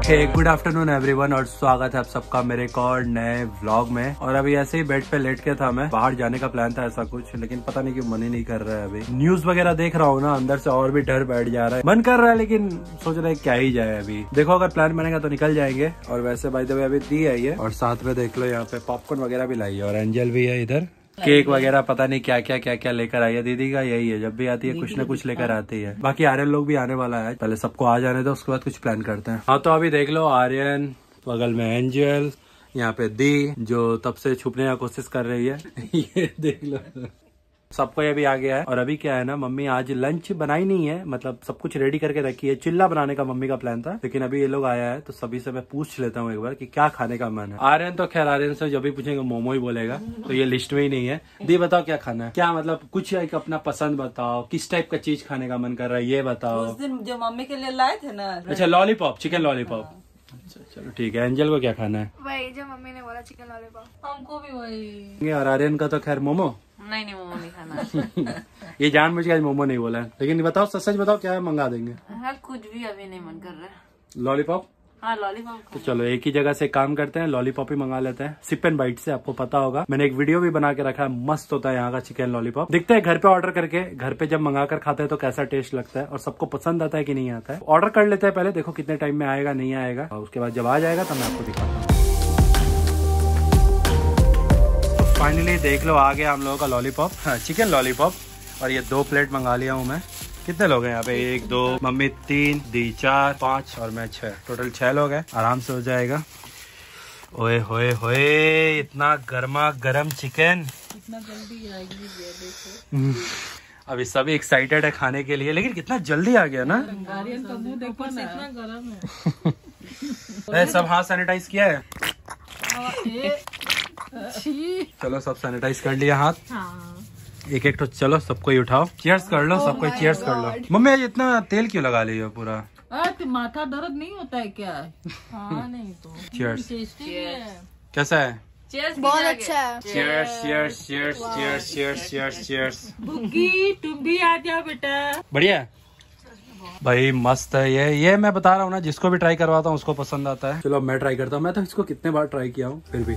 Good afternoon everyone और स्वागत है आप सबका मेरे एक और नए व्लॉग में। और अभी ऐसे ही बेड पे लेट के था, मैं बाहर जाने का प्लान था ऐसा कुछ, लेकिन पता नहीं क्यों मन ही नहीं कर रहा है। अभी न्यूज वगैरह देख रहा हूँ ना, अंदर से और भी डर बैठ जा रहा है। मन कर रहा है लेकिन सोच रहे क्या ही जाए। अभी देखो अगर प्लान बनेगा तो निकल जाएंगे। और वैसे बाय द वे अभी दी आई है और साथ में देख लो यहाँ पे पॉपकॉर्न वगैरह भी लाई है और एंजल भी है इधर। केक वगैरह पता नहीं क्या क्या लेकर आई है दीदी का। यही है, जब भी आती है कुछ न कुछ लेकर आती है। बाकी आर्यन लोग भी आने वाला है, पहले सबको आ जाने दो उसके बाद कुछ प्लान करते हैं। हाँ तो अभी देख लो आर्यन, बगल में एंजल, यहाँ पे दी जो तब से छुपने की कोशिश कर रही है। ये देख लो सबको ये भी आ गया है। और अभी क्या है ना, मम्मी आज लंच बनाई नहीं है, मतलब सब कुछ रेडी करके रखी है। चिल्ला बनाने का मम्मी का प्लान था, लेकिन अभी ये लोग आया है तो सभी से मैं पूछ लेता हूँ एक बार कि क्या खाने का मन है। आर्यन तो खैर आर्यन से जब भी पूछेंगे मोमो ही बोलेगा, तो ये लिस्ट में ही नहीं है। दी बताओ क्या खाना है, क्या मतलब कुछ एक अपना पसंद बताओ, किस टाइप का चीज खाने का मन कर रहा है ये बताओ। उस दिन जो मम्मी के लिए लाए थे ना, अच्छा लॉलीपॉप, चिकन लॉलीपॉप। अच्छा चलो ठीक है। एंजल को क्या खाना है? वही जो मम्मी ने बोला, चिकन लॉलीपॉप। हमको भी वही। और आर्यन का तो खैर मोमो। नहीं मोमो नहीं खाना। ये जान मुझे आज मोमो नहीं बोला है, लेकिन बताओ सच बताओ क्या है, मंगा देंगे। हाँ कुछ भी अभी नहीं मन कर रहा है। लॉलीपॉप। हाँ लॉलीपॉप। तो चलो एक ही जगह से काम करते हैं, लॉलीपॉप ही मंगा लेते हैं सिप एंड बाइट से। आपको पता होगा मैंने एक वीडियो भी बना के रखा है, मस्त होता है यहाँ का चिकन लॉलीपॉप। दिखते हैं घर पे ऑर्डर करके, घर पे जब मंगा कर खाते हैं तो कैसा टेस्ट लगता है और सबको पसंद आता है कि नहीं आता है। ऑर्डर कर लेते हैं पहले, देखो कितने टाइम में आएगा नहीं आएगा, और उसके बाद जब आ जाएगा तो मैं आपको दिखाता हूँ। फाइनली देख लो आ गया हम लोगों का लॉलीपॉप, चिकन लॉलीपॉप। और ये 2 प्लेट मंगा लिया हूँ मैं। कितने लोग हैं यहाँ पे? 1 2 मम्मी 3 दी 4 5 और मैं 6, टोटल 6 लोग हैं। आराम से हो जाएगा। ओए होए होए इतना गर्मा गर्म चिकन, इतना जल्दी आएगी देखो। अभी सभी एक्साइटेड है खाने के लिए, लेकिन कितना जल्दी आ गया ना। आर्यन का मुंह देखो ना, इतना गर्म है। सब हाथ सैनिटाइज किया है? चलो सब सैनिटाइज कर लिया हाथ। एक एक तो चलो सबको ही उठाओ, चीयर्स कर लो, सबको चीयर्स कर लो। मम्मी आज इतना तेल क्यों लगा ली हो पूरा? तो माथा दर्द नहीं होता है क्या? हाँ नहीं तो चीयर्स। टेस्टी है। कैसा है? बहुत अच्छा है। Cheers cheers cheers cheers cheers cheers cheers. बुग्गी तुम भी आ जाओ बेटा। बढ़िया भाई मस्त है ये मैं बता रहा हूँ ना, जिसको भी ट्राई करवाता हूँ उसको पसंद आता है। चलो मैं ट्राई करता हूँ, मैं तो इसको कितने बार ट्राई किया हूँ फिर भी।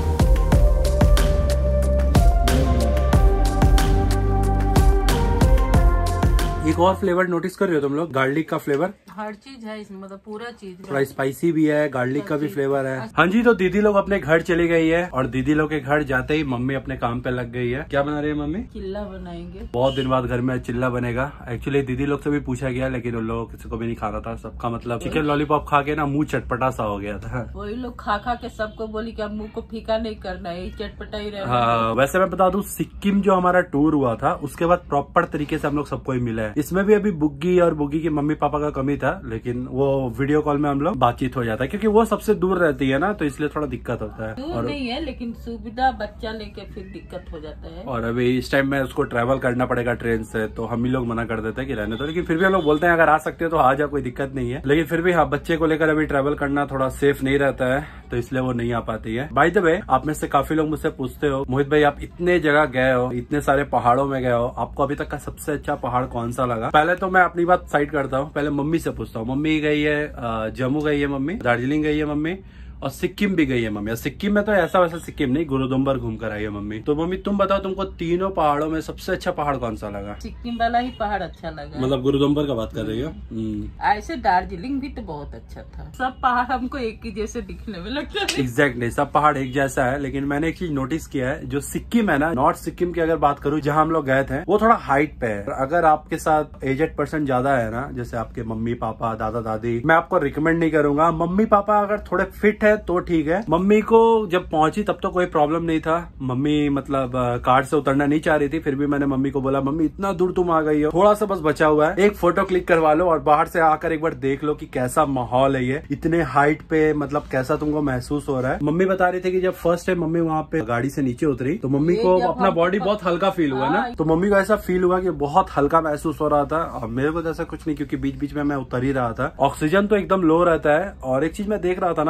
एक और फ्लेवर नोटिस कर रहे हो तुम लोग? गार्लिक का फ्लेवर। हर चीज है इसमें, मतलब पूरा चीज। थोड़ा स्पाइसी भी है, गार्लिक का भी फ्लेवर है। हाँ जी, तो दीदी लोग अपने घर चली गई है और दीदी लोग के घर जाते ही मम्मी अपने काम पे लग गई है। क्या बना रही है मम्मी? चिल्ला बनाएंगे। बहुत दिन बाद घर में चिल्ला बनेगा। एक्चुअली दीदी लोग से भी पूछा गया, लेकिन उन लोगों किसी को भी नहीं खाना था। सबका मतलब चिकन लॉलीपॉप खा के ना मुंह चटपटा सा हो गया था। वही लोग खा के सबको बोली कि अब मुंह को फीका नहीं करना है, चटपटा ही रहना। हाँ वैसे मैं बता दूं, सिक्किम जो हमारा टूर हुआ था उसके बाद प्रॉपर तरीके से हम लोग सबको ही मिला है। इसमें भी अभी बुग्गी और बुग्गी के मम्मी पापा का कमी था, लेकिन वो वीडियो कॉल में हम लोग बातचीत हो जाता है, क्योंकि वो सबसे दूर रहती है ना, तो इसलिए थोड़ा दिक्कत होता है। दूर और नहीं है लेकिन सुविधा बच्चा लेके फिर दिक्कत हो जाता है। और अभी इस टाइम में उसको ट्रैवल करना पड़ेगा ट्रेन से, तो हम ही लोग मना कर देते हैं कि रहने दो, लेकिन फिर भी हम लोग बोलते हैं अगर आ सकते हो तो आ जाओ, कोई दिक्कत नहीं है। लेकिन फिर भी हाँ, बच्चे को लेकर अभी ट्रैवल करना थोड़ा सेफ नहीं रहता है, तो इसलिए वो नहीं आ पाती है। बाय द वे आप में से काफी लोग मुझसे पूछते हो, मोहित भाई आप इतने जगह गए हो, इतने सारे पहाड़ों में गए हो, आपको अभी तक का सबसे अच्छा पहाड़ कौन सा लगा? पहले तो मैं अपनी बात साइड करता हूँ, पहले मम्मी से पूछता हूँ। मम्मी गई है जम्मू गई है मम्मी, दार्जिलिंग गई है मम्मी, और सिक्किम भी गई है मम्मी। और सिक्किम में तो ऐसा वैसा सिक्किम नहीं, गुरुदुम्बर घूम कर आई है मम्मी। तो मम्मी तुम बताओ, तुमको तीनों पहाड़ों में सबसे अच्छा पहाड़ कौन सा लगा? सिक्किम वाला ही पहाड़ अच्छा लगा। मतलब गुरुदुम्बर का बात कर रही हो? ऐसे दार्जिलिंग भी तो बहुत अच्छा था। सब पहाड़ हमको एक ही जैसे दिखने में लगता है। एग्जैक्टली सब पहाड़ एक जैसा है, लेकिन मैंने एक चीज नोटिस किया है, जो सिक्किम है ना, नॉर्थ सिक्किम की अगर बात करूँ जहाँ हम लोग गए थे, वो थोड़ा हाइट पे है। अगर आपके साथ एजेड पर्सन ज्यादा है ना, जैसे आपके मम्मी पापा दादा दादी, मैं आपको रिकमेंड नहीं करूंगा। मम्मी पापा अगर थोड़े फिट है तो ठीक है। मम्मी को जब पहुंची तब तो कोई प्रॉब्लम नहीं था, मम्मी मतलब कार से उतरना नहीं चाह रही थी, फिर भी मैंने मम्मी को बोला मम्मी इतना दूर तुम आ गई हो, थोड़ा सा बस बचा हुआ है, एक फोटो क्लिक करवा लो और बाहर से आकर एक बार देख लो कि कैसा माहौल है ये, इतने हाइट पे, मतलब कैसा तुमको महसूस हो रहा है। मम्मी बता रही थी कि जब फर्स्ट टाइम मम्मी वहाँ पे गाड़ी से नीचे उतरी तो मम्मी को अपना बॉडी बहुत हल्का फील हुआ ना, तो मम्मी को ऐसा फील हुआ कि बहुत हल्का महसूस हो रहा था। और मेरे को तो ऐसा कुछ नहीं, क्योंकि बीच बीच में मैं उतर ही रहा था। ऑक्सीजन तो एकदम लो रहता है। और एक चीज मैं देख रहा था ना गाड़ी के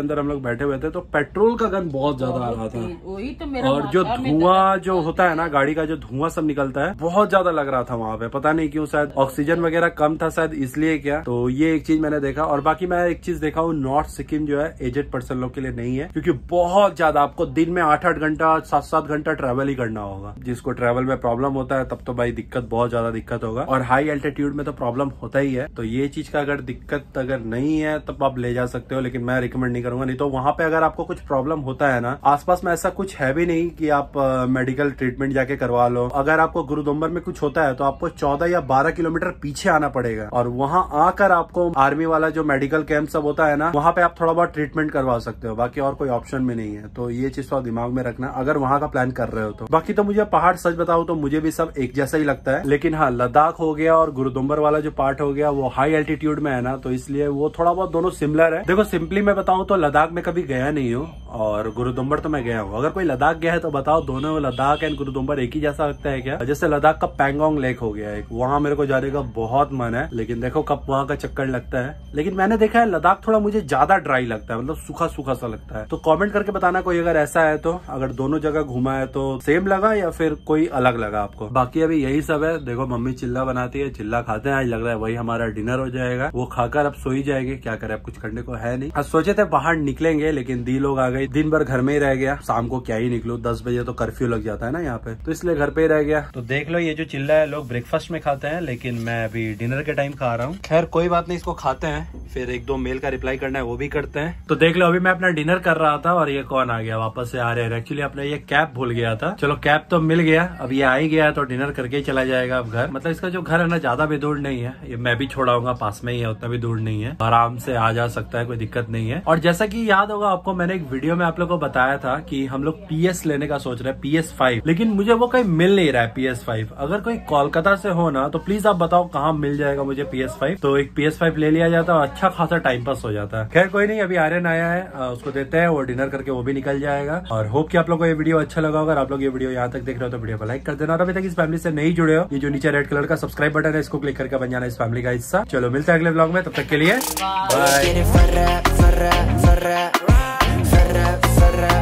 अंदर हम लोग बैठे हुए थे, तो पेट्रोल का गंध बहुत ज्यादा आ रहा था। वही तो मेरा और जो धुआं जो होता है ना, गाड़ी का जो धुआं सब निकलता है, बहुत ज्यादा लग रहा था वहाँ पे। पता नहीं क्यों, शायद ऑक्सीजन वगैरह कम था शायद, इसलिए क्या। तो ये एक चीज मैंने देखा। और बाकी मैं एक चीज देखा हूँ, नॉर्थ सिक्किम जो है एजेड पर्सन लोग के लिए नहीं है, क्योंकि बहुत ज्यादा आपको दिन में 8-8 घंटा 7-7 घंटा ट्रेवल ही करना होगा। जिसको ट्रेवल में प्रॉब्लम होता है तब तो भाई दिक्कत, बहुत ज्यादा दिक्कत होगा। और हाई एल्टीट्यूड में तो प्रॉब्लम होता ही है। तो ये चीज का अगर दिक्कत अगर नहीं है तब आप ले जा सकते हो, लेकिन मैं रिकमेंड नहीं करूंगा। नहीं तो वहां पे अगर आपको कुछ प्रॉब्लम होता है ना, आसपास में ऐसा कुछ है भी नहीं कि आप मेडिकल ट्रीटमेंट जाके करवा लो। अगर आपको गुरुदुम्बर में कुछ होता है तो आपको 14 या 12 किलोमीटर पीछे आना पड़ेगा, और वहां आकर आपको आर्मी वाला जो मेडिकल कैंप सब होता है ना, वहां पे आप थोड़ा बहुत ट्रीटमेंट करवा सकते हो। बाकी और कोई ऑप्शन भी नहीं है। तो ये चीज तो दिमाग में रखना अगर वहां का प्लान कर रहे हो तो। बाकी तो मुझे पहाड़ सच बताऊं तो मुझे भी सब एक जैसा ही लगता है, लेकिन हाँ, लद्दाख हो गया और गुरुदुम्बर वाला जो पार्ट हो गया वो हाई एल्टीट्यूड में है ना, तो इसलिए वो थोड़ा बहुत दोनों सिमिलर है। देखो सिंपली मैं बताऊं तो लद्दाख में कभी गया नहीं हूँ, और गुरुदुम्बर तो मैं गया हूँ। अगर कोई लद्दाख गया है तो बताओ, दोनों लद्दाख एंड गुरुदुम्बर एक ही जैसा लगता है क्या? जैसे लद्दाख का पैंगोंग लेक हो गया एक, वहाँ मेरे को जाने का बहुत मन है, लेकिन देखो कब वहाँ का चक्कर लगता है। लेकिन मैंने देखा है लद्दाख थोड़ा मुझे ज्यादा ड्राई लगता है, मतलब सूखा सूखा सा लगता है। तो कमेंट करके बताना कोई अगर ऐसा है तो, अगर दोनों जगह घूमा है तो सेम लगा या फिर कोई अलग लगा आपको। बाकी अभी यही सब है। देखो मम्मी चिल्ला बनाती है, चिल्ला खाते हैं। आज लग रहा है वही हमारा डिनर हो जाएगा। वो खाकर अब सो ही जाएंगे, क्या करे, अब कुछ करने को है नहीं। आज सोचे थे बाहर निकलेंगे, लेकिन दी लोग आ गई, दिन भर घर में ही रह गया। शाम को क्या ही निकलूं, 10 बजे तो कर्फ्यू लग जाता है ना यहाँ पे, तो इसलिए घर पे ही रह गया। तो देख लो ये जो चिल्ला है लोग ब्रेकफास्ट में खाते हैं, लेकिन मैं अभी डिनर के टाइम खा रहा हूँ। खैर कोई बात नहीं, इसको खाते हैं, फिर 1-2 मेल का रिप्लाई करना है वो भी करते हैं। तो देख लो अभी मैं अपना डिनर कर रहा था और ये कौन आ गया, वापस से आ रहे हैं। एक्चुअली अपने ये कैप भूल गया था। चलो कैप तो मिल गया, अब ये आ ही गया तो डिनर करके ही चला जाएगा अब घर। मतलब इसका जो घर है ना, ज्यादा भी दूर नहीं है, ये मैं भी छोड़ाऊंगा, पास में ही है, उतना भी दूर नहीं है, आराम से आ जा सकता है, कोई दिक्कत नहीं है। और जैसा कि याद होगा आपको, मैंने एक वीडियो में आप लोगों को बताया था कि हम लोग PS लेने का सोच रहे हैं, PS5, लेकिन मुझे वो कहीं मिल नहीं रहा है PS5। अगर कोई कोलकाता से हो ना तो प्लीज आप बताओ कहाँ मिल जाएगा मुझे PS5, तो एक PS5 ले लिया जाता है, अच्छा खासा टाइम पास हो जाता है। खैर कोई नहीं, अभी आर्यन आया है, उसको देते हैं, वो डिनर करके वो भी निकल जाएगा। और होप कि आप लोग को ये वीडियो अच्छा लगा। अगर आप लोग ये वीडियो यहाँ तक देख रहे हो तो वीडियो को लाइक कर देना, और अभी तक इस फैमिली से नहीं जुड़े हो, ये जो नीचे रेड कलर का सब्सक्राइब बटन है इसको क्लिक करके बन जाना इस फैमिली का हिस्सा। चलो मिलते हैं अगले व्लॉग में, तब तक के लिए बाय।